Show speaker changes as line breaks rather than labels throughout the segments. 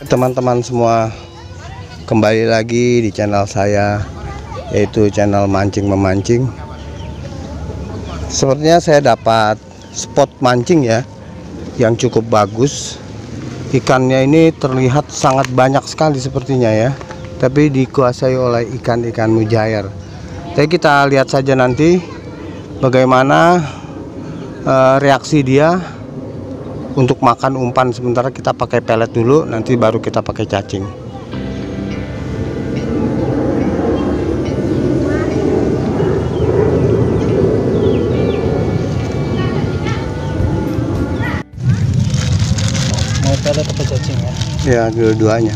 teman-teman semua, kembali lagi di channel saya, yaitu channel mancing memancing. Sepertinya saya dapat spot mancing ya, yang cukup bagus. Ikannya ini terlihat sangat banyak sekali sepertinya ya, tapi dikuasai oleh ikan-ikan mujair. Jadi kita lihat saja nanti bagaimana reaksi dia untuk makan umpan. Sementara kita pakai pelet dulu, nanti baru kita pakai cacing.
Mau pelet atau cacing ya?
Ya, dua-duanya.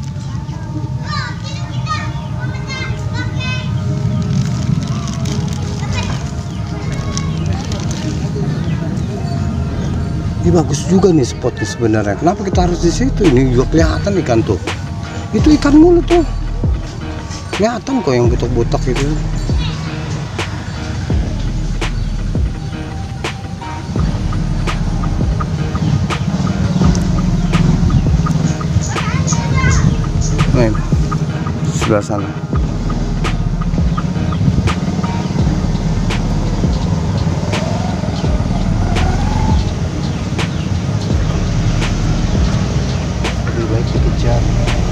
Ini bagus juga nih spotnya sebenarnya. Kenapa kita harus di situ? Ini juga kelihatan ikan tuh. Itu ikan mulut tuh. Kelihatan kok yang butak-butak itu. Nih, sebelah sana. Dikejar.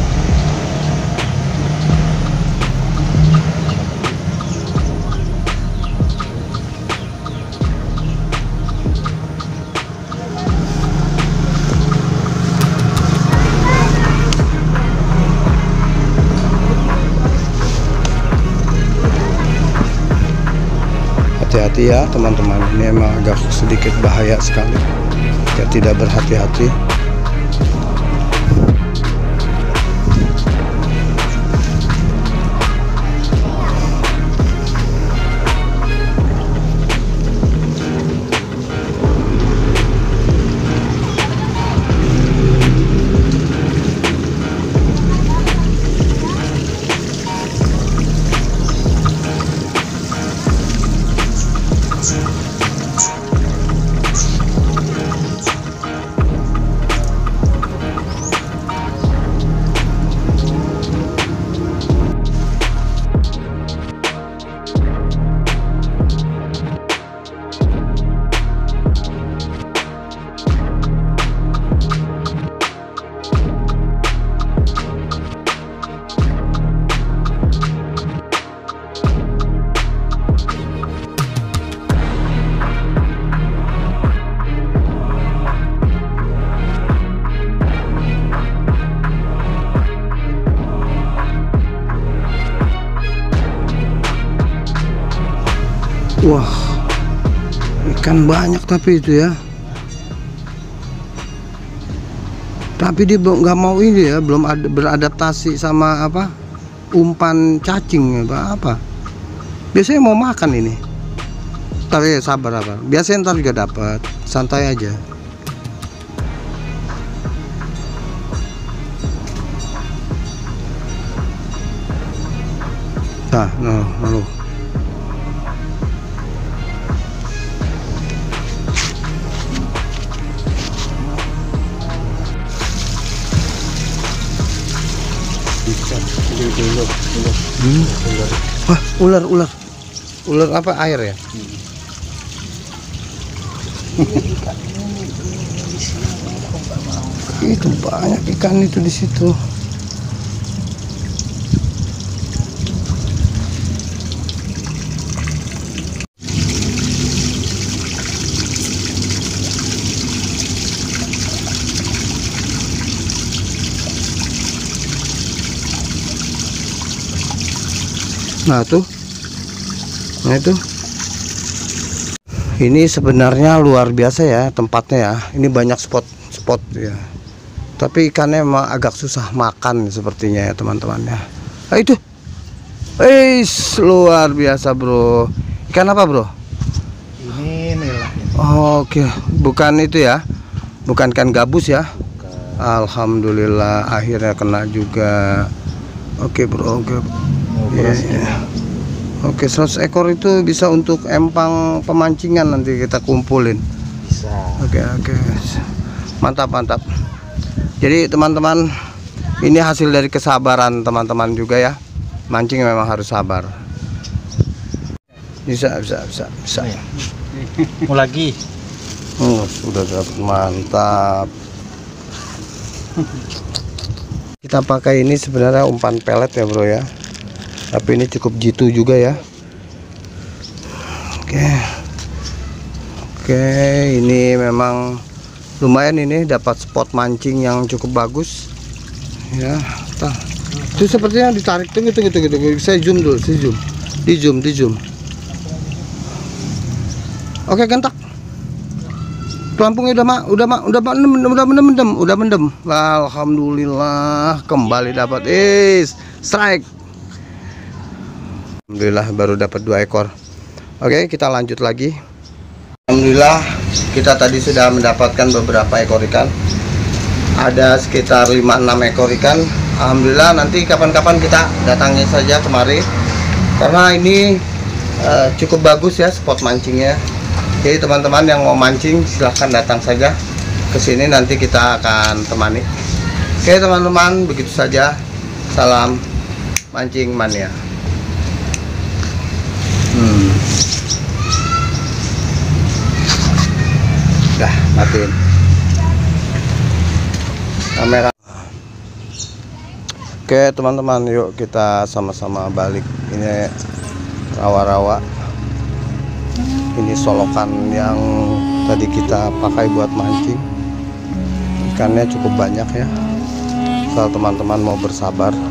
Hati-hati ya teman-teman, ini emang agak sedikit bahaya sekali jika tidak berhati-hati. Wah, ikan banyak tapi itu ya. Tapi dia nggak mau ini ya, belum ada beradaptasi sama apa umpan cacing apa. Biasanya mau makan ini. Tapi sabar. Biasanya ntar juga dapat, santai aja. Nah, lalu. Wah, ular apa air ya? Itu banyak ikan itu di situ. Nah tuh, itu ini sebenarnya luar biasa ya tempatnya ya. Ini banyak spot ya, tapi ikannya memang agak susah makan sepertinya ya teman-teman ya. Nah, itu luar biasa bro. Ikan apa bro?
Ini nila.
Oh, oke, bukan itu ya, bukan ikan gabus ya. Bukan. Alhamdulillah akhirnya kena juga. Oke bro, oke. Yeah. Oke, 100 ekor itu bisa untuk empang pemancingan, nanti kita kumpulin.
Bisa.
Oke. Mantap. Jadi teman-teman, Ini hasil dari kesabaran teman-teman juga ya. Mancing memang harus sabar. Bisa.
Mau lagi.
Sudah dapat, mantap. Kita pakai ini sebenarnya umpan pelet ya bro ya, tapi ini cukup jitu juga ya. Oke, ini memang lumayan, ini dapat spot mancing yang cukup bagus ya. Itu sepertinya ditarik, tunggu. Saya zoom dulu, di zoom. Oke, gentak. Pelampungnya udah mendem. Alhamdulillah, kembali dapat strike. Alhamdulillah baru dapat 2 ekor. Oke, kita lanjut lagi. Alhamdulillah kita tadi sudah mendapatkan beberapa ekor ikan. Ada sekitar 5-6 ekor ikan. Alhamdulillah, nanti kapan-kapan kita datangi saja kemari, karena ini cukup bagus ya spot mancingnya. Jadi teman-teman yang mau mancing silahkan datang saja ke sini, nanti kita akan temani. Oke teman-teman, begitu saja. Salam mancing mania. Dah, matiin kamera. Oke teman-teman, yuk kita sama-sama balik. Ini rawa-rawa. Ini solokan yang tadi kita pakai buat mancing. Ikannya cukup banyak ya. Kalau teman-teman mau bersabar,